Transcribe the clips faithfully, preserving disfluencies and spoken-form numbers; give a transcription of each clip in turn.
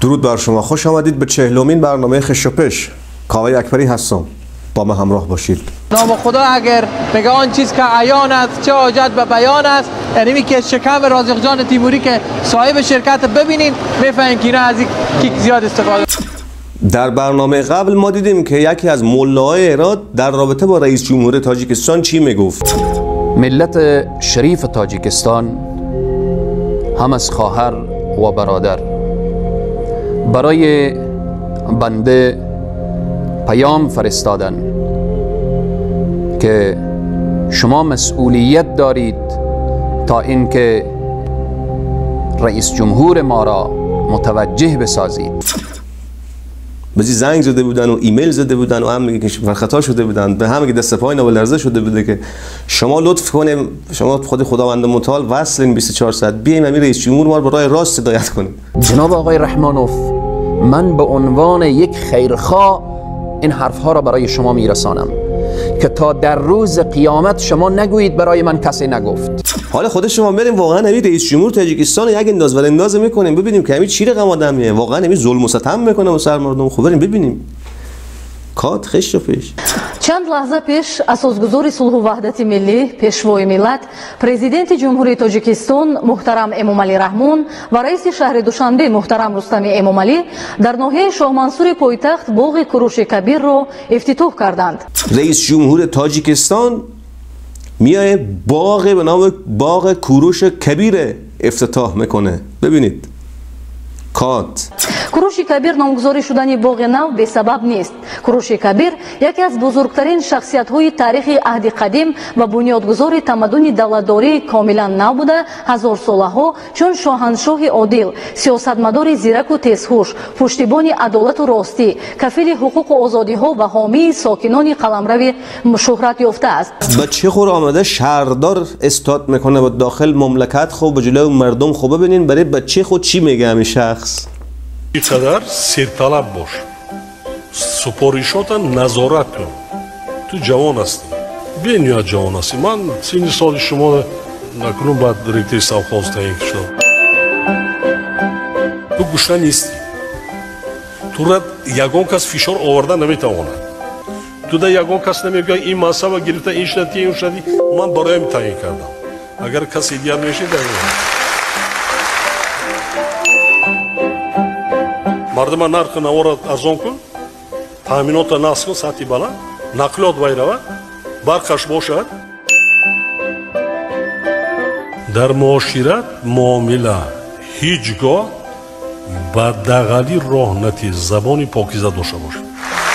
درود بر شما، خوش آمدید به چهلمین برنامه خش و پش. کاوه اکبری هستم، با من همراه باشید. نام خدا اگر بگه آن چیز که عیان است چه حاجت به بیان است، یعنی می که شکم رازق جان تیموری که صاحب شرکت ببینین میفهمین که اینا از این کیک زیاد استفاده. در برنامه قبل ما دیدیم که یکی از ملاهای هرات در رابطه با رئیس جمهور تاجیکستان چی میگفت. ملت شریف تاجیکستان هم از خواهر و برادر برای بنده پیام فرستادن که شما مسئولیت دارید تا اینکه رئیس جمهور ما را متوجه بسازید. بزی زنگ زده بودن و ایمیل زده بودن و هم میگه که خطا شده بودن، به هم میگه دست پای نو لرزه شده بوده که شما لطف کنیم، شما خود خداوند متعال وصلین بیست و چهار ساعت بیایم همین رئیس جمهور ما رو به راه راست هدایت کنیم. جناب آقای رحمانوف، من به عنوان یک خیرخواه این حرفها را برای شما میرسانم که تا در روز قیامت شما نگویید برای من کسی نگفت. حالا خود شما بریم واقعا همین رئیس جمهور تاجیکستان یک انداز ول انداز میکنیم ببینیم که همین چی رقم آدمیه، واقعا همین ظلم و ستم میکنه و سر مردم. خب بریم ببینیم. کات خش و پیش. چند لحظه پیش اساسگذار صلح و وحدت ملی، پیشوای ملت، پرزیدنت جمهوری تاجیکستان محترم امامعلی رحمون و رئیس شهر دوشنبه محترم رستم امامعلی در ناحیه شاه منصور پایتخت باغ کوروش کبیر را افتتاح کردند. رئیس جمهور تاجیکستان میای باغ به نام باغ کوروش کبیر افتتاح میکنه. ببینید کات. کوروش کبیر نامگذاری شدن باغ نو به سبب نیست. کوروش کبیر یکی از بزرگترین شخصیت های تاریخ عهد قدیم و بنیادگذار تمدن دولتداری کاملا نو بوده هزار ساله ها، چون شاهنشاه عادل، سیاستمدار زیرک و تیزهوش، پشتیبان عدالت و راستی، کفیل حقوق و آزادی ها و حامی ساکنان قلمرو شهرت یافته است. بچه خور آمده شهردار استاد میکنه با داخل مملکت. خب به جلوی مردم خوب ببینین برای بچه خود چی میگه همین شخص. چقدر سرطلب باش، سپاریشاتا نظارت کن. تو جوان هستی، بین یا جوان هستی. من سین سال شما نکنم باید دایرکتر سوخاز تعیین شد. تو گوشته نیستی، تو را یگان کس فشار آورده نمیتواند. تو دا یگان کس نمیگه این مسئله گرفته این شدی این شدی، من برایم تعیین کردم. اگر کسی دیگر میشه دیگر مردم نرخ نوارد ارزان کن، تامینات نصب کن سطحی بالا، نقلیات ویرود، برقش باشد. در معاشرت معامله هیچگاه با دغلی راه نتی زبانی پاکیزه داشته باشد.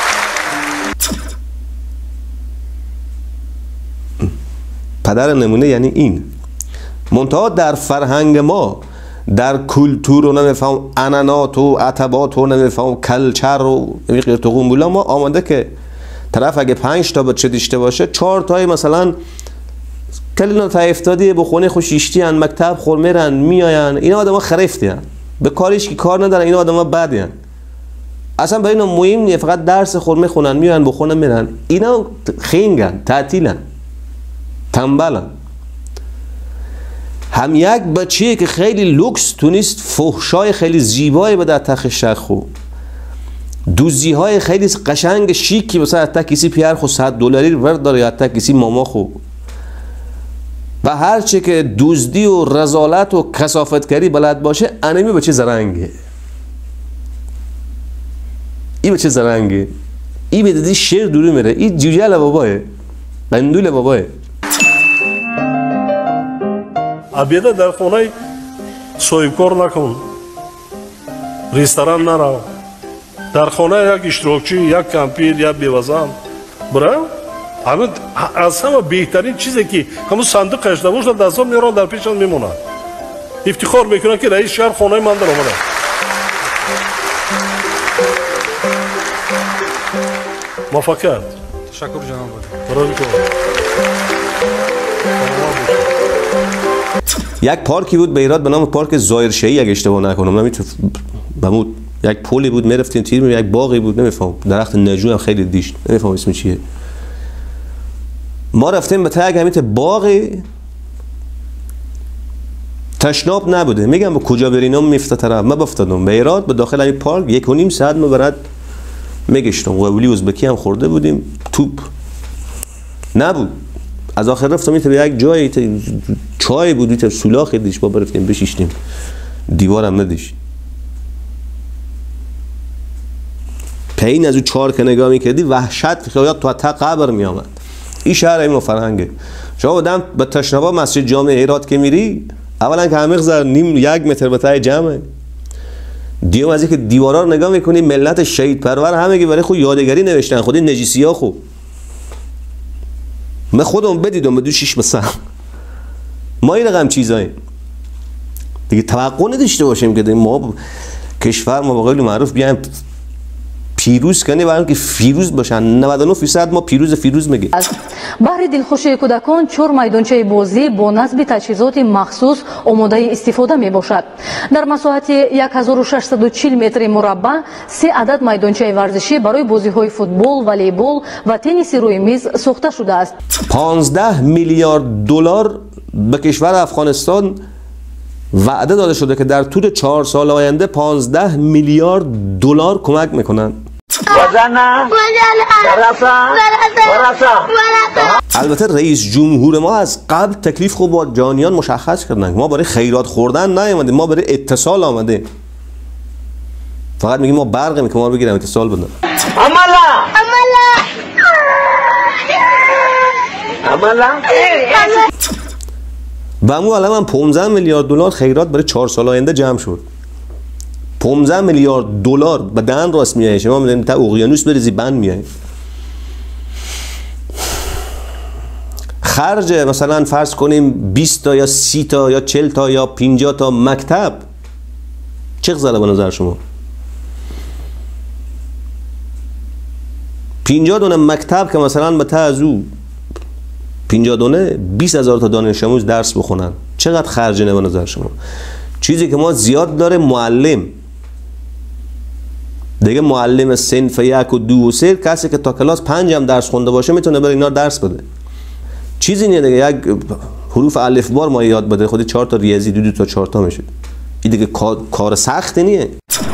پدر نمونه یعنی این. منتها در فرهنگ ما، در کلتور و نمیفهم انانات و عتبات و نمیفهم کلچر و غیر تو قنبولا ما آماده که طرف اگه پنج تا بچه داشته باشه چهار تای مثلا کلینا تا افتادی به خونه خوشیشتی ان مکتب خور میرن میاین. اینا آدما خرفتی ان، به کاریش که کار ندارن. اینا آدما بدی ان، اصلا برای اینا مهم نیست، فقط درس خور میخونن میاین به خونه میرن. اینا خنگن، تعطیلن، تنبلن. هم یک بچه که خیلی لوکس تونست فحشای خیلی زیبایی به در تخت شخو، دوزی های خیلی قشنگ شیکی مثلا حتی کسی پیار خو صد دلاری ورد داره یا حتی کسی ماما خو و هرچه که دوزدی و رزالت و کثافتگری بلد باشه انمی بچه زرنگه. این بچه زرنگه، این به دیدی شیر دوری میره. این جوجه لباباه، قندول باباه. обеда در خانه صاحبکار نکن، رستوران نرو، در خانه یک اشتراکچی، یک کمپیر، یک بیوزن برو. همه از همه بهترین چیزی که همون صندوق کشیده باشه دست میارن در پیشان میمونن، افتخار میکنن که رئیس شهر خانه من در آمده. موفقیت. تشکر جناب. برای تو. یک پارکی بود به ایراد به نام پارک ظاهرشهی اگه اشتباه نکنم، نمیتونم بمود یک پلی بود میرفتیم تیر می یک باغی بود نمیفهم، درخت نجوم هم خیلی دیشت نمیفهم اسم چیه. ما رفتیم به تگ همیت باغی تشناب نبوده. میگم با کجا برینم میفته طرف. من بافتادم به ایراد به داخل این پارک یک و نیم ساعت ما برات میگشتم. قبولی ازبکی هم خورده بودیم، توپ نبود. از آخر رفتم تا به یک جای چای بود تا سولاخ دیش با برفتیم بشیشتیم، دیوارم ندیش. پین از او چهار که نگاه میکردی وحشت خیالات تو تا قبر میامد. این شهر این فرهنگه. شما آدم به تشنبا مسجد جامع هرات که میری، اولا که همه غزر نیم یک متر به تای جمعه. دیوم از اینکه دیوارا رو نگاه میکنی ملت شهید پرور همه که برای خود یادگاری نوشتن، خودی نجیسی ها خوب. من خودم بدیدم به دو شیش بسم. ما این رقم چیزایی دیگه توقع نداشته باشیم که ما کشور ما با قول معروف بیایم پیروز کنه، برای که فیروز باشن. نود و نه درصد ما پیروز فیروز میگیم. بهر دلخوشی کودکان چهار میدانچه بازی با نصب تجهیزات مخصوص آماده استفاده می باشد. در مساحت هزار و ششصد و چهل متر مربع سه عدد میدانچه ورزشی برای بازی های فوتبال، والیبال و تنیس روی میز ساخته شده است. پانزده میلیارد دلار به کشور افغانستان وعده داده شده که در طول چهار سال آینده پانزده میلیارد دلار کمک میکنن. البته رئیس جمهور ما از قبل تکلیف خوب با جانیان مشخص کردن. ما برای خیرات خوردن نیامدیم، ما برای اتصال آمده. فقط میگیم ما برق میکنیم، ما بگیرم اتصال بدن. امالا امالا امالا و مو الان پانزده میلیارد دلار خیرات برای چهار سال آینده جمع شد. پانزده میلیارد دلار به دهن راست میایه. شما میدونید تا اقیانوس بریزی بند میایه. خرج مثلا فرض کنیم بیست تا یا سی تا یا چهل تا یا پنجاه تا مکتب چه گذره به نظر شما؟ پنجاه دونه مکتب که مثلا به تا از او پنجاه دونه بیست هزار تا دانش آموز درس بخونن، چقدر خرج نه به نظر شما؟ چیزی که ما زیاد داره معلم دیگه. معلم صنف یک و دو و سه کسی که تا کلاس پنج هم درس خونده باشه میتونه بره اینا درس بده. چیزی نیه دیگه. یک حروف الف بار ما یاد بده، خودی چهار تا ریاضی دو دو تا چهار تا میشه. این دیگه کار سخت نیه.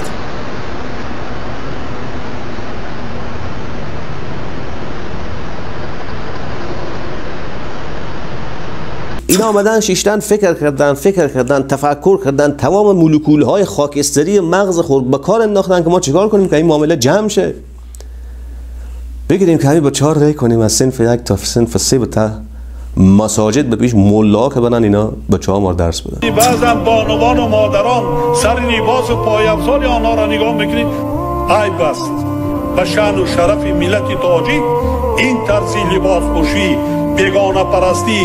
اینا آمدن شیشتن فکر کردن فکر کردن تفکر کردن، تمام مولکول های خاکستری مغز خود به کار انداختن که ما چیکار کنیم که این معامله جمع شه. بگیریم که همین با چهار ری کنیم از صنف یک تا صنف سه به تا مساجد به پیش مولا که بنن اینا به چهار مار درس بدن. بعضا بانوان و مادران سر لباس و پایافزار آنها را نگاه میکنید، عیب است. به شأن و شرف ملت تاجیک این طرز لباس پوشی، بیگانه پرستی،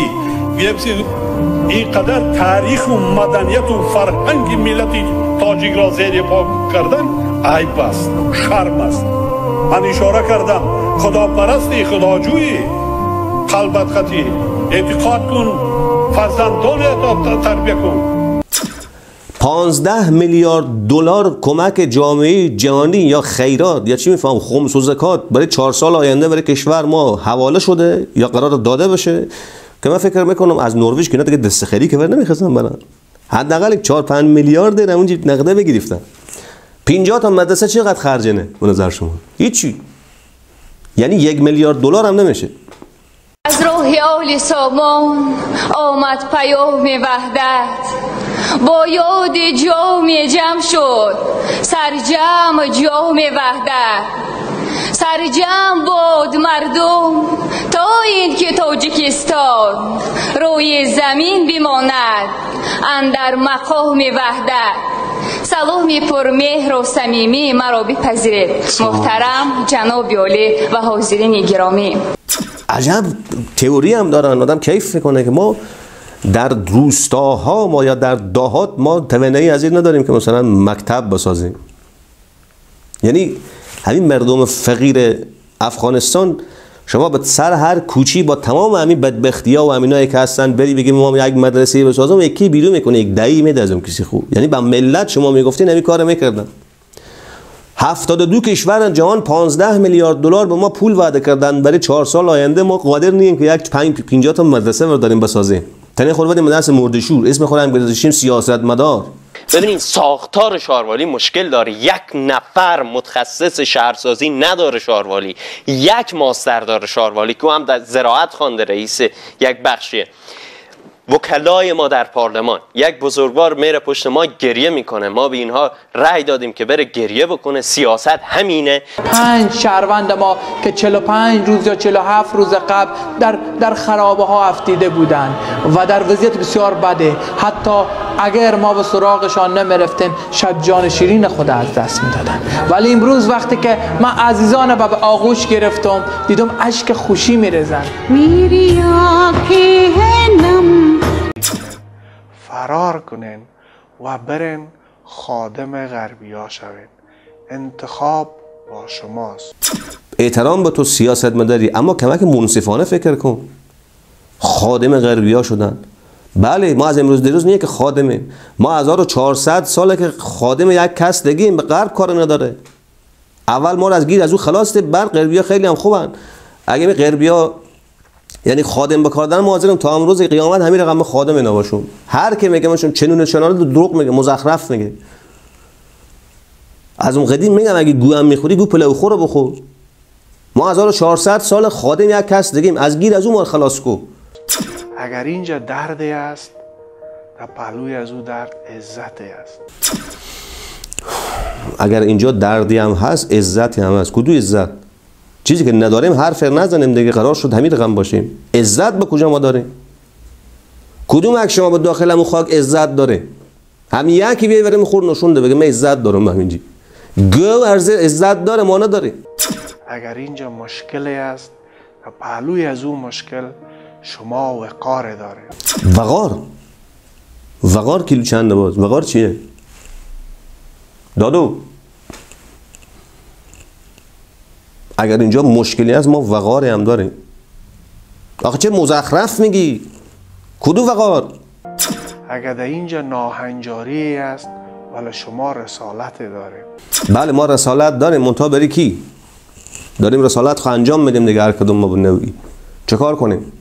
اینقدر تاریخ و مدنیت و فرهنگ ملت تاجیک را زیر پا کردن عیب است، شرم است. من اشاره کردم خدا پرستی، خداجویی، قلبت خطی، اعتقاد کن، فرزندان تربیه کن. پانزده میلیارد دلار کمک جامعه جهانی یا خیرات یا چی میفهم خمس و زکات برای چهار سال آینده برای کشور ما حواله شده یا قرار داده بشه که من فکر میکنم از نروژ که اینا دیگه دست خیلی که بر نمیخواستن برن. حداقل چهار پنج میلیارد در اونجا نقده بگرفتن. پنجاه تا مدرسه چقدر خرجنه به نظر شما؟ هیچی. یعنی یک میلیارد دلار هم نمیشه. از روح آل سامان آمد پیام وحدت، با یاد جام جمع شد سرجم جام وحدت. سرجم بود مردم تا این که تاجیکستان روی زمین بماند اندر مقام وحدت. سلامی پرمهر و صمیمی مرا بپذیرید محترم جناب عالی و حاضرین گرامی. عجب تئوری هم دارن، آدم کیف میکنه که ما در روستاها ما یا در دهات ما توانایی از این نداریم که مثلا مکتب بسازیم. یعنی همین مردم فقیر افغانستان شما به سر هر کوچی با تمام همین بدبختی ها و همینایی که هستن بری بگیم ما یک مدرسه بسازم، یکی بیرون میکنه یک دهی میده از اون کسی خوب. یعنی با ملت شما میگفتین همین کارو میکردن. هفتاد و دو کشور جهان پانزده میلیارد دلار به ما پول وعده کردن برای چهار سال آینده. ما قادر نیستیم که یک پنج پنجاه تا مدرسه برداریم بسازیم. تنه خود بدیم مدرسه مردشور، اسم خودم گذاشتیم سیاستمدار. ببینید ساختار شهروالی مشکل داره. یک نفر متخصص شهرسازی نداره شهروالی، یک ماستر داره شهروالی که هم در زراعت خوانده، رئیس یک بخشیه. وکلای ما در پارلمان، یک بزرگوار میره پشت ما گریه میکنه، ما به اینها رأی دادیم که بره گریه بکنه. سیاست همینه. پنج شهروند ما که چهل و پنج روز یا چهل و هفت روز قبل در در خرابه ها افتیده بودند و در وضعیت بسیار بده، حتی اگر ما به سراغشان نمیرفتیم شب جان شیرین خود از دست میدادن. ولی امروز وقتی که من عزیزان به آغوش گرفتم دیدم اشک خوشی میریزن. میری آنکه نم فرار کنین و برین خادم غربیا شوین. انتخاب با شماست. احترام به تو سیاست مداری، اما کمک منصفانه فکر کن. خادم غربیا شدن. بله ما از امروز دیروز نیه که خادمه، ما هزار و چهارصد ساله که خادم یک کس دیگه به غرب کار نداره. اول ما رو از گیر از او خلاص ده، بعد غربیا خیلی هم خوبن. اگه می غربیا یعنی خادم به کار دارن، ما حاضریم تا امروز قیامت همین رقم خادم اینا باشون. هر کی میگه ماشون چنونه چنانه دروغ میگه، مزخرف میگه. از اون قدیم میگم اگه گو هم میخوری گو پلو خور رو بخور. ما هزار و چهارصد سال خادم یک کس دیگه، از گیر از اون ما خلاص کو. اگر اینجا دردی است، در پهلوی از او درد عزتی است. اگر اینجا دردی هم هست عزتی هم هست. کدوم عزت؟ چیزی که نداریم حرف نزنیم دیگه، قرار شد همین رقم باشیم. عزت به کجا ما داریم؟ کدوم یک شما به داخل همون خاک عزت داره؟ هم یکی بیای بریم خور نشون ده بگه من عزت دارم. همینجی گو ارزه عزت داره، ما نداریم. اگر اینجا مشکلی است، در پهلوی از اون مشکل شما وقار داره. وقار؟ وقار کیلو چنده باز؟ وقار چیه؟ دادو اگر اینجا مشکلی هست ما وقاری هم داریم. آخه چه مزخرف میگی؟ کدو وقار؟ اگر در اینجا ناهنجاری است ولی شما رسالت داریم. بله ما رسالت داریم، منتها بری کی؟ داریم رسالت خو انجام میدیم دیگه. هر کدوم ما بنوی چه کار کنیم؟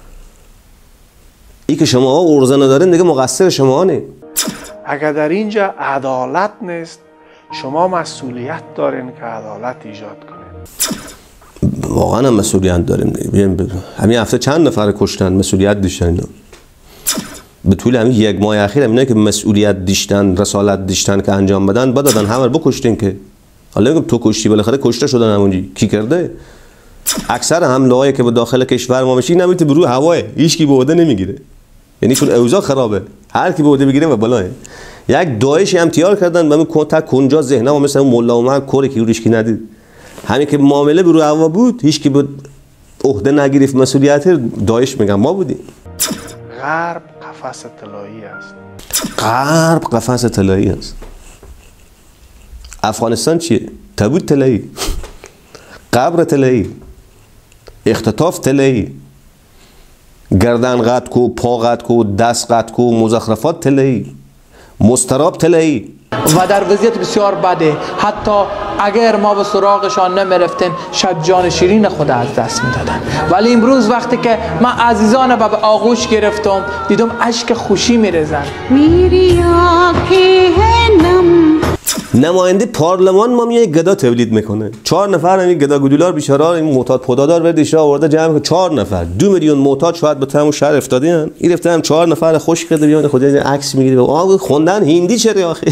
ای که شما ها ارزه ندارین دیگه مقصر شما ها نیم. اگر در اینجا عدالت نیست، شما مسئولیت دارین که عدالت ایجاد کنین. واقعا هم مسئولیت داریم دیگه. همین هفته چند نفر کشتن، مسئولیت داشتن اینا. به طول همین یک ماه اخیر همینه که مسئولیت داشتن، رسالت داشتن که انجام بدن، بعد دادن همه رو بکشتین که. حالا میگم تو کشتی، بالاخره کشته شدن همونجی. کی کرده؟ اکثر حمله هایی که به داخل کشور ما میشه نمیته به روی هواه، هیچ کی به عهده نمیگیره. یعنی چون اوضاع خرابه، هر کی به عهده بگیره و بالاه. یک داعش هم تیار کردن به همین تا کنجا ذهن ما مثلا مولا عمر کوری که روش کی ندید. همین که معامله به روی هوا بود، هیچ کی به عهده نگرفت مسئولیت داعش. میگم ما بودیم. غرب قفس طلایی است. غرب قفس طلایی است. افغانستان چیه؟ تابوت طلایی، قبر طلایی، اختطاف طلایی، گردن قطع کو، پا قطع کو، دست قطع کو، مزخرفات طلایی، مستراب طلایی و در وضعیت بسیار بده. حتی اگر ما به سراغشان نمیرفتیم شب جان شیرین خود از دست میدادن. ولی امروز وقتی که من عزیزان به آغوش گرفتم دیدم اشک خوشی میریزن. میری آنکه نم نماینده پارلمان ما میاد گدا تولید میکنه. چهار نفر همین گدا گدولار بیچاره این معتاد پدادار وردش آورده جمع کنه. چهار نفر دو میلیون معتاد شاید به تمام شهر افتادین. این رفته هم چهار نفر خوش کرده بیان خود عکس میگیره. آقا خوندن هندی چرا آخه؟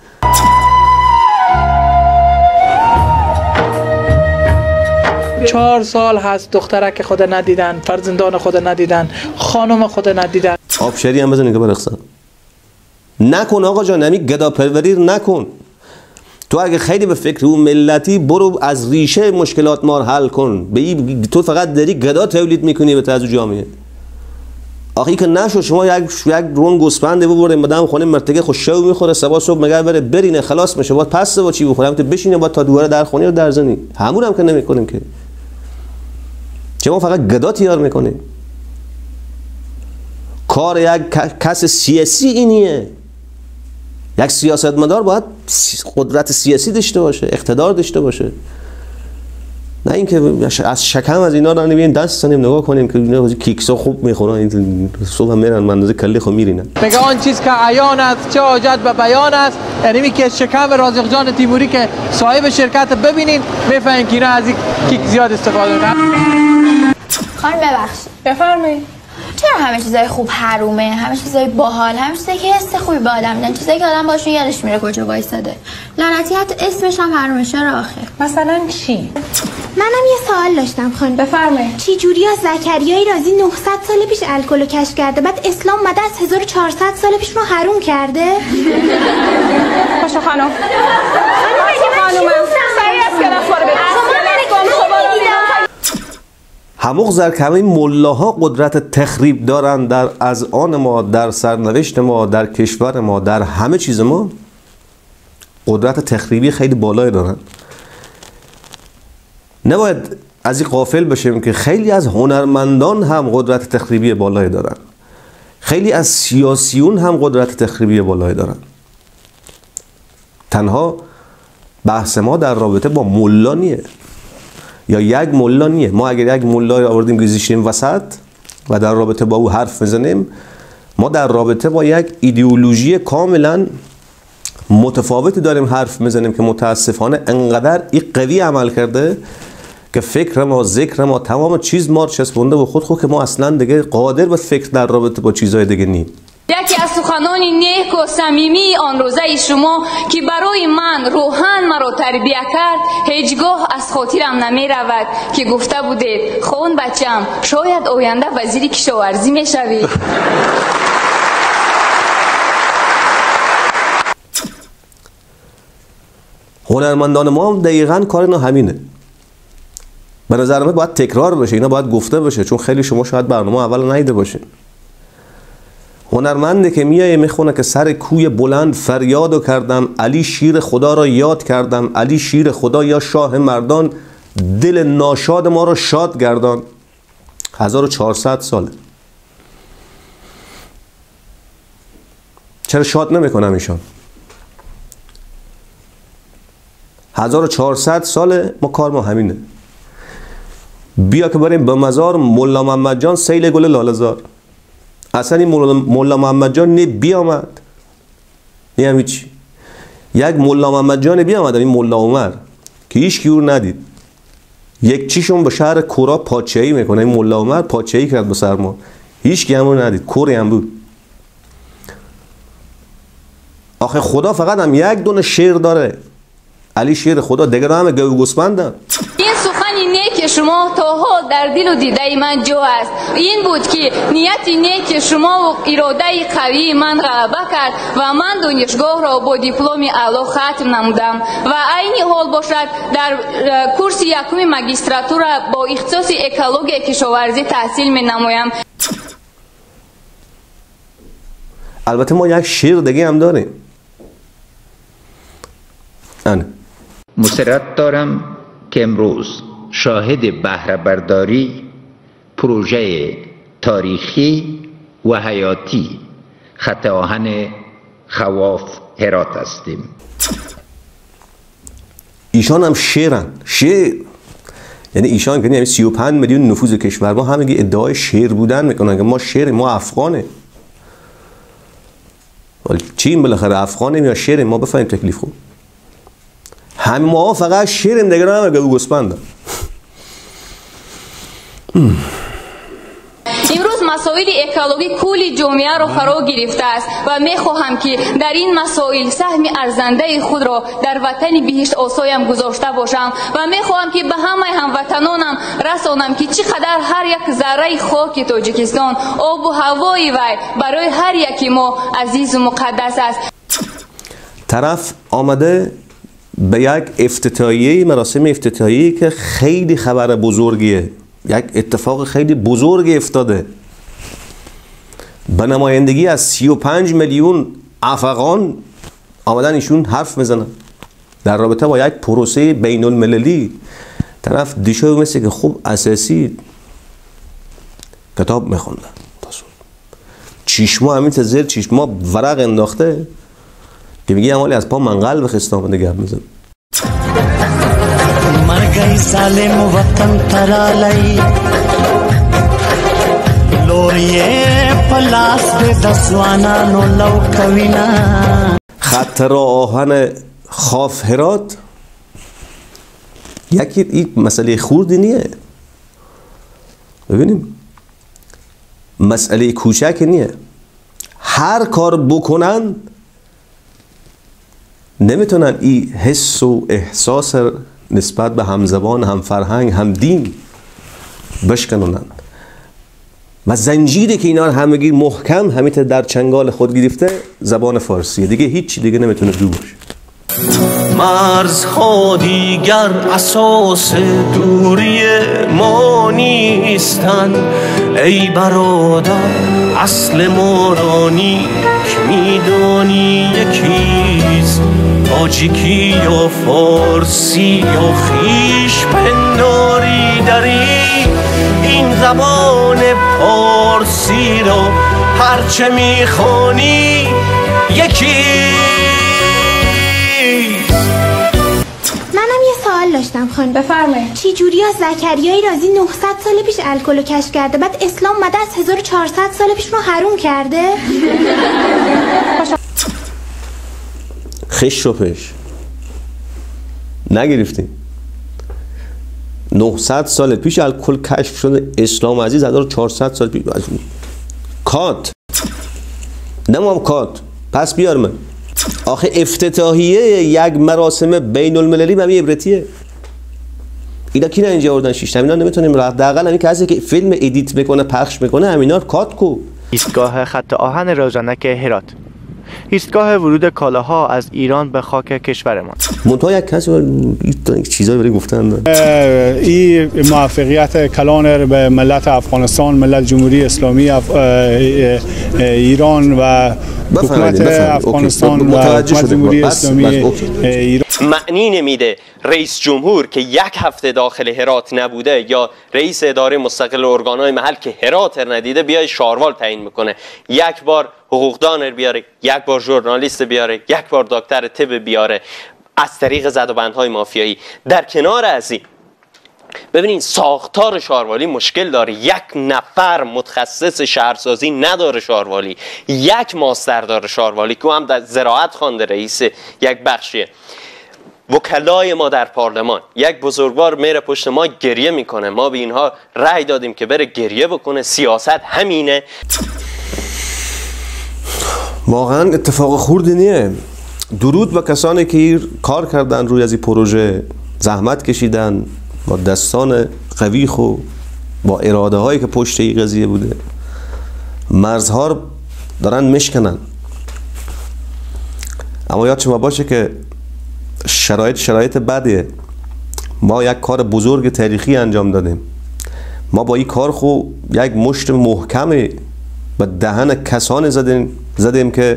چهار سال هست دخترک خود ندیدن، فرزندان خود ندیدن، خانم خود ندیدن. آبشری هم بزنید که برخصن. نکن آقا جان، همین گدا پروری نکن. تو اگه خیلی به فکر اون ملتی برو از ریشه مشکلات ما حل کن. به تو فقط داری گدا تولید میکنی به تازه جامعه. آخه که نشو شما یک یک رون گوسفند ببره مدام خونه مرتگه خوشو میخوره، صبح صبح مگه بره برینه خلاص میشه، بعد پس با چی بخورم تو بشینه بعد تا دوباره در خونه رو درزنی. همون هم که نمیکنیم که. چه ما فقط گدا تیار میکنیم. کار یک کس سیاسی اینیه. یک سیاستمدار باید قدرت سیاسی داشته باشه، اقتدار داشته باشه. نه اینکه از شکم از اینا رو نمیبینیم دست کنیم نگاه کنیم که اینا کیکسا خوب میخورن این صبح میرن منازه کله خو میرینن. میگه آن چیز که عیان است چه حاجت به بیان است، یعنی می که شکم رازق جان تیموری که صاحب شرکت ببینین میفهمین که اینا از این کیک زیاد استفاده میکنن. خانم ببخشید بفرمایید. چرا همه چیزای خوب حرومه، همه چیزای باحال، همه چیزایی که حس خوبی به آدم میدن، چیزایی که آدم باشون یادش میره کجا وایساده، لعنتیت اسمش هم حرومه؟ چرا آخه؟ مثلا چی؟ منم یه سوال داشتم خانم. بفرمایید. چی جوری از زکریای رازی نهصد سال پیش الکل رو کشف کرده، بعد اسلام اومده از هزار و چهارصد سال پیش رو حروم کرده؟ پاشو خانم. خانم سریع از کلاس وارد هموغ زر که همه ملاها قدرت تخریب دارن در اذعان ما، در سرنوشت ما، در کشور ما، در همه چیز ما قدرت تخریبی خیلی بالایی دارن. نباید از این غافل بشیم که خیلی از هنرمندان هم قدرت تخریبی بالایی دارن، خیلی از سیاسیون هم قدرت تخریبی بالایی دارن. تنها بحث ما در رابطه با ملا نیه یا یک ملا نیه. ما اگر یک ملا رو آوردیم گذاشتیم وسط و در رابطه با او حرف میزنیم، ما در رابطه با یک ایدئولوژی کاملا متفاوتی داریم حرف میزنیم که متاسفانه انقدر این قوی عمل کرده که فکر ما، ذکر ما، تمام چیز ما چسبونده به خود خود که ما اصلا دیگه قادر به فکر در رابطه با چیزهای دیگه نیم. یکی از سخنان نیک و صمیمی آن روزه شما که برای من روحاً مرا تربیت کرد هیچگاه از خاطرم نمی رود که گفته بودید خون بچم شاید آینده وزیر کشاورزی می شوی. هنرمندان ما هم دقیقاً کار اینا همینه. به نظر من باید تکرار بشه، اینا باید گفته بشه، چون خیلی شما شاید برنامه اول ندیده باشین. هنرمنده که میایه میخونه که سر کوی بلند فریادو کردم، علی شیر خدا را یاد کردم، علی شیر خدا یا شاه مردان، دل ناشاد ما را شاد گردان. هزار و چهارصد ساله. چرا شاد نمیکنم ایشان؟ هزار و چهارصد ساله ما کار ما همینه. بیا که بریم به مزار ملا محمد جان سیل گل لاله‌زار. اصلا این ملا محمد جان نه بیامد، نه هم هیچ. یک ملا محمد جان بیامد، این ملا عمر که هیچ کی او ندید. یک چیشون به شهر کورا پادشاهی میکنه. این ملا عمر پادشاهی کرد به سر ما، هیچ کی هم ندید، کوری هم بود. آخه خدا فقط هم یک دونه شیر داره، علی شیر خدا، دیگه همه گو گوسفندن. این سخنی نیک شما تا حال در دل و دیده من جو است. این بود که نیت نیک شما و اراده قوی من غلبه کرد و من دانشگاه را با دیپلم اعلی ختم نمودم و عین حال باشد در کورس یکم ماجستراتورا با اختصاص اکولوژی کشاورزی تحصیل می نمایم. البته ما یک شیر دیگه هم داریم. آن مسرت دارم که امروز شاهد بهره برداری پروژه تاریخی و حیاتی خط آهن خواف هرات هستیم. ایشان هم شیرن، شیر. یعنی ایشان که یعنی سی و پنج میلیون نفوذ کشور ما همه ادعای شیر بودن میکنن که ما شیر، ما افغانه. ولی چیم بالاخره افغانیم یا شیریم؟ ما بفهمیم تکلیف خوب. همه ما فقط شیریم دیگه نه همه گو گوسفندن. امروز مسائل اکولوژی کل جامعه را فرا گرفته است و می خواهم که در این مسائل سهم ارزنده خود را در وطن بهشت آسایم گذاشته باشم و می خواهم که به همه هموطنانم رسانم که چقدر هر یک ذره خاک تاجیکستان، آب و هوای وی برای هر یکی ما عزیز و مقدس است. طرف آمده به یک افتتاحیه، مراسم افتتاحیه‌ای که خیلی خبر بزرگیه، یک اتفاق خیلی بزرگی افتاده. به نمایندگی از سی و پنج میلیون افغان آمدن ایشون حرف میزنن در رابطه با یک پروسه بین المللی. طرف دیشب مثل که خوب اساسی کتاب میخونده، چشما همین زیر چشما ورق انداخته که میگه امالی از پا منقل بخستم دیگه میزن. गई ظالم वतन तरालई लोरिए پلاس به دسوانانو لو کوینا خط آهن خاف هرات یکی این مسئله خوردی نیه. ببینیم مسئله کوچک نیه. هر کار بکنن نمیتونن این حس و احساس نسبت به همزبان، هم فرهنگ، هم دین بشکنونن و زنجیری که اینا همگی محکم همیت در چنگال خود گرفته زبان فارسیه. دیگه هیچی دیگه نمیتونه دور باشه. مرزها دیگر اساس دوری ما نیستند ای برادر، اصل ما را نیک میدانی یکیست، تاجیکی یا فارسی یا خویش پنداری داری این زبان فارسی را هرچه میخوانی یکی. منم یه سوال داشتم خانم. بفرمایید. چی جوری از زکریای رازی نهصد سال پیش الکل رو کشف کرده، بعد اسلام اومده از هزار و چهارصد سال پیش رو حروم کرده؟ خش و پش نگرفتیم. نهصد سال پیش الکل کشف شده، اسلام عزیز هزار و چهارصد سال پیش. کات نمام کات پس بیار من. آخه افتتاحیه یک مراسم بین المللی به همین عبرتیه. اینا کی نه اینجا آوردن شیش تا اینا نمیتونیم راه دقیقاً همین کسی که فیلم ادیت میکنه پخش میکنه همینا کات کو. ایستگاه خط آهن روزانک هرات، ایستگاه ورود کالاها از ایران به خاک کشورمان. منتها یک کسی این چیزایی برای گفتن این موفقیت کلان به ملت افغانستان، ملت جمهوری اسلامی اف... ایران و حکومت افغانستان و حکومت جمهوری اسلامی ایران معنی نمیده رئیس جمهور که یک هفته داخل هرات نبوده یا رئیس اداره مستقل ارگانهای محل که هرات ندیده بیای شاروال تعیین میکنه، یک بار حقوقدان بیاره، یک بار ژورنالیست بیاره، یک بار دکتر طب بیاره از طریق زدوبندهای مافیایی. در کنار از این ببینین ساختار شاروالی مشکل داره. یک نفر متخصص شهرسازی نداره شاروالی، یک ماستر داره شاروالی که هم در زراعت خوانده، رئیس یک بخشیه. وکلای ما در پارلمان، یک بزرگوار میره پشت ما گریه میکنه، ما به اینها رأی دادیم که بره گریه بکنه. سیاست همینه. واقعا اتفاق خوردی نیه. درود به کسانی که کار کردن روی از این پروژه، زحمت کشیدن با دستان قوی خو، با اراده هایی که پشت این قضیه بوده. مرزها دارن میشکنن. اما یاد شما باشه که شرایط شرایط بدیه. ما یک کار بزرگ تاریخی انجام دادیم. ما با این کار خو یک مشت محکمی به دهن کسانی زدیم زدیم که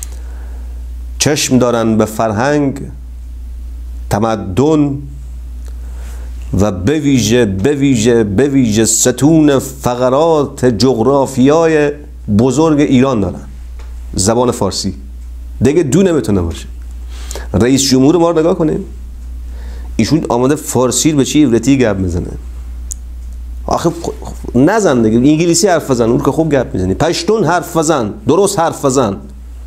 چشم دارن به فرهنگ، تمدن و بویژه بویژه بویژه ستون فقرات جغرافیای بزرگ ایران دارن. زبان فارسی دیگه دو نمیتونه باشه. رئیس جمهور ما رو نگاه کنیم، ایشون آماده فارسی به چی عبرتی گپ میزنه. آخه نزن دیگه، انگلیسی حرف بزن، اون که خوب گپ میزنی. پشتون حرف بزن، درست حرف بزن.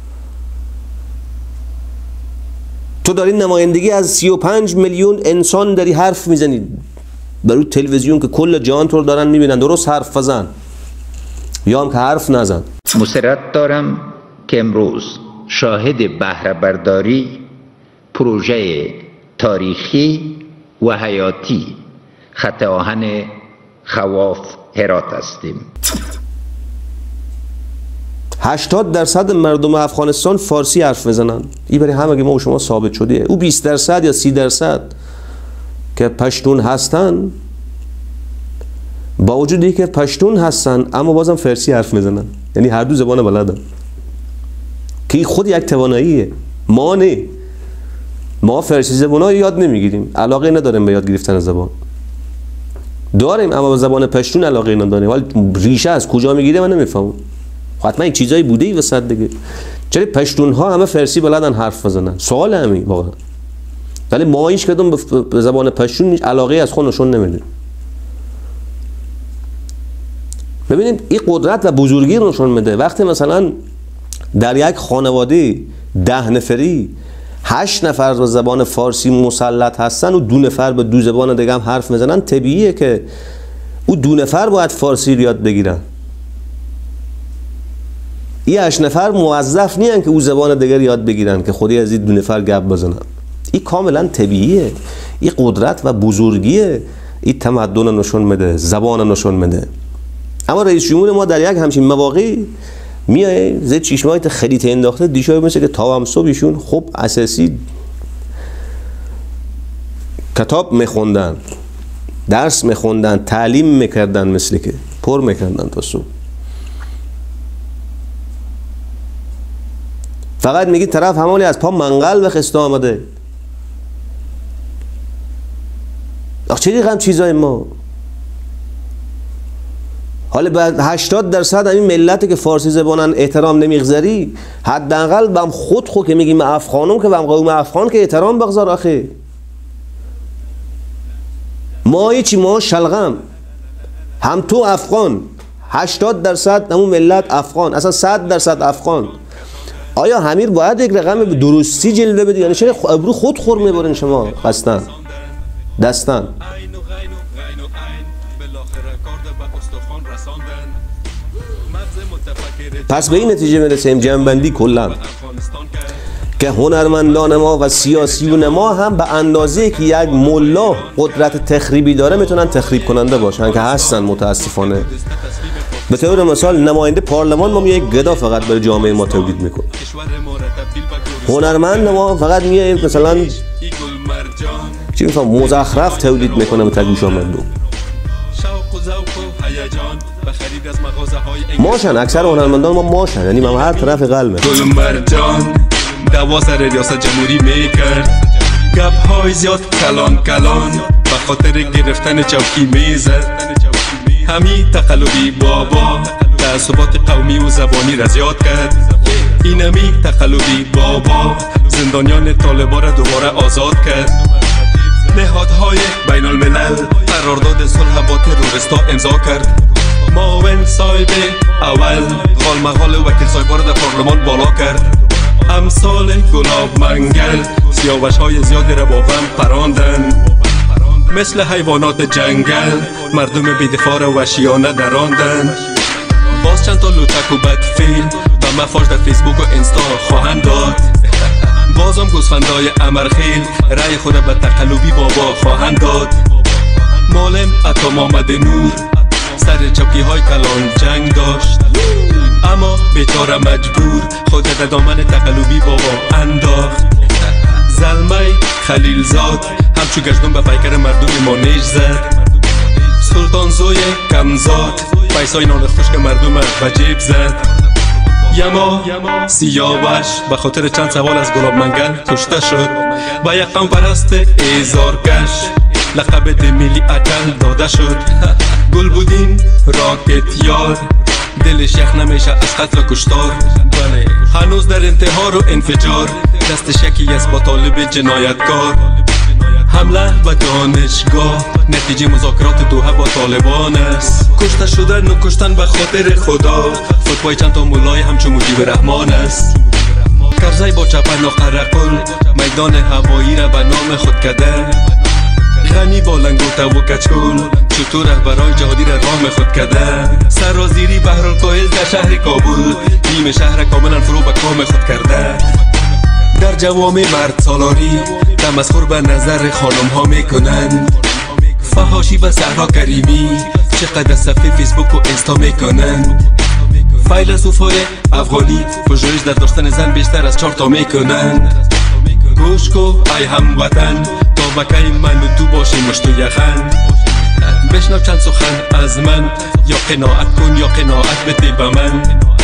تو داری نمایندگی از سی و پنج میلیون انسان داری حرف میزنی برای تلویزیون که کل جهان تو رو دارن میبینن. درست حرف بزن یا هم که حرف نزن. مسرت دارم که امروز شاهد بهره برداری پروژه تاریخی و حیاتی خط آهن خواف هرات هستیم. هشتاد درصد مردم افغانستان فارسی حرف میزنن. این برای همه ما و شما ثابت شده. او بیست درصد یا سی درصد که پشتون هستن، با وجودی که پشتون هستن اما بازم فارسی حرف میزنن. یعنی هر دو زبان بلدن که خود یک تواناییه. ما نه، ما فارسی زبان‌ها یاد نمیگیریم، علاقه نداریم به یاد گرفتن زبان. داریم اما به زبان پشتون علاقه نداریم. ولی ریشه از کجا میگیره من نمیفهمم. حتما این چیزایی بوده ای وسط دیگه. چرا پشتون ها همه فارسی بلدن حرف بزنن؟ سوال همین واقعا. ولی ما هیچ کدوم به زبان پشتون علاقه از خود نشون نمیدیم. ببینید این قدرت و بزرگی رو نشون میده. وقتی مثلا در یک خانواده ده نفری هشت نفر به زبان فارسی مسلط هستن و دو نفر به دو زبان دیگه هم حرف میزنن، طبیعیه که او دو نفر باید فارسی رو یاد بگیرن. این هشت نفر موظف نیستن که او زبان دیگر یاد بگیرن که خودی از این دو نفر گپ بزنن. این کاملا طبیعیه. این قدرت و بزرگیه. این تمدن نشون میده، زبان نشون میده. اما رئیس جمهور ما در یک همچین مواقعی میایه زیر چشمایت خلیط انداخته دیشای مثل که تا هم صبحشون خب اساسی کتاب میخوندن، درس میخوندن، تعلیم میکردن، مثل که پر میکردن تا صبح. فقط میگی طرف همانی از پا منقل بخسته آمده. آخ چه دیگه هم چیزای ما. حالا بعد هشتاد درصد این ملت که فارسی زبانن احترام نمیگذاری، حداقل بم خود خود که میگیم افغانم که بم قوم افغان که احترام بگذار. آخه ما هیچی، ما شلغم هم تو افغان، هشتاد درصد همون ملت افغان، اصلا صد درصد افغان. آیا همیر باید یک رقم درستی جلوه بده؟ یعنی چه ابرو خود خور میبرین شما قصدن دستن؟ پس به این نتیجه میرسیم جنبندی کلا که هنرمندان ما و سیاسیون ما هم به اندازه که یک ملا قدرت تخریبی داره میتونن تخریب کننده باشن که هستن متاسفانه. به طور مثال نماینده پارلمان ما یک گدا فقط برای جامعه ما تولید میکنه. هنرمند ما فقط میاد مثلا چی میفهم مزخرف تولید میکنه به تگوش آمندو. ماشن اکثر هنرمندان ما ماشن، یعنی من هر طرف قلبه. گل مرجان دوا سر ریاست جمهوری میکرد، گپ های زیاد کلان کلان به خاطر گرفتن چوکی میزد. همی تقلبی بابا تعصبات قومی و زبانی را زیاد کرد. اینمی تقلبی بابا زندانیان طالبان را دوباره آزاد کرد. نهادهای بین الملل قرارداد صلح با تروریستا امضا کرد. معاون صاحب اول غال مغال وکیل صاحب را در پارلمان بالا کرد. امثال گلاب منگل سیاوش های زیادی را با فهم پراندن. مثل حیوانات جنگل مردم بیدفاع را وحشیانه دراندن. باز چند تا لوتک و بدفیل و مفاش در فیسبوک و اینستا خواهند داد. بازم گوسفندای امرخیل رأی خود به تقلبی بابا خواهند داد. معلم عطا محمد نور سر چوکی های کلان جنگ داشت، اما بیچاره مجبور خود در دامن تقلبی بابا انداخت. زلمه خلیل زاد همچو گشتون به پیکر مردم ما نیش زد. سلطان زوی کمزاد پیسای نان خشک مردم به جیب زد. یما سیاوش به خاطر چند سوال از گلاب منگل کشته شد. و یک قوم پرست ایزارکش لقب دمیلی اکل داده شد. گل بودین راکت یار دلش یخ نمیشه از قتل و کشتار. هنوز در انتحار و انفجار دست شکی است با طالب جنایتکار. حمله و دانشگاه نتیجه مذاکرات دوحه با طالبان است. کشته شدن و کشتن به خاطر خدا فتوای چند تا مولای همچون مجیب رحمان است. کرزی با چپن و قرقل میدان هوایی را به نام خود کده. غنی با لنگوته و کچکول چطور رهبران جهادی را راه خود کده. سرازیری بحرالکاهل در شهر کابل نیم شهر کاملا فرو به کام خود کرده. در جوامع مرد سالاری تمسخر به نظر خانم ها میکنن. فحاشی به صحرا کریمی چقدر صفحه فیسبوک و اینستا میکنن. فیلسوف های افغانی پژوهش در داشتن زن بیشتر از چهار تا میکنن. گوش کو ای هموطن تا بکی من و تو باشیم مشت و یخن. بشنو چند سخن از من یا قناعت کن یا قناعت بده به من.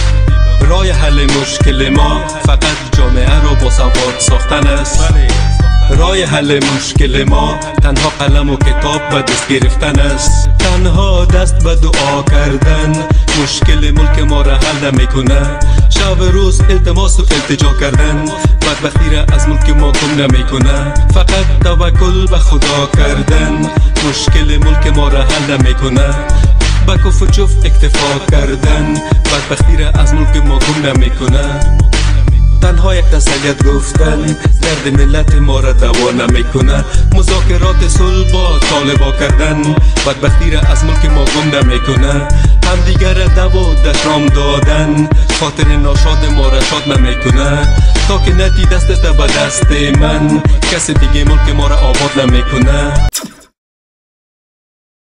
رای حل مشکل ما فقط جامعه رو با سواد ساختن است. رای برای حل مشکل ما تنها قلم و کتاب به دست گرفتن است، تنها دست به دعا کردن مشکل ملک ما را حل نمیکنه. شب روز التماس و التجا کردن بدبختی را از ملک ما گم نمیکنه. فقط توکل به خدا کردن مشکل ملک ما را حل نمیکنه. با کف و جف اکتفا کردن بدبختی را از ملک ما گم نمیکنه. تنها یک تسلیت گفتن درد ملت ما را دوا نمیکنه. مذاکرات صلح با طالبا کردن بدبختی را از ملک ما گم نمیکنه. همدیگر را دوا دشرام دادن خاطر ناشاد ما را شاد نمیکنه. تا که ندی دست به دست من کس دیگه ملک ما را آباد نمیکنه.